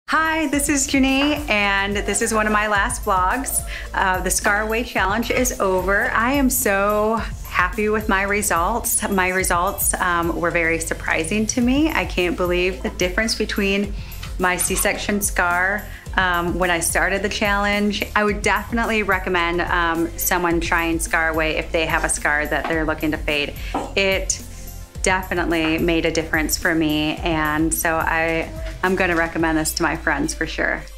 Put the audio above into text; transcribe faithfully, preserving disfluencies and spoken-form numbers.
Hi, this is Jeanne, and this is one of my last vlogs. Uh, the ScarAway challenge is over. I am so happy with my results. My results um, were very surprising to me. I can't believe the difference between my C-section scar um, when I started the challenge. I would definitely recommend um, someone trying ScarAway if they have a scar that they're looking to fade. It definitely made a difference for me, and so I, I'm gonna recommend this to my friends for sure.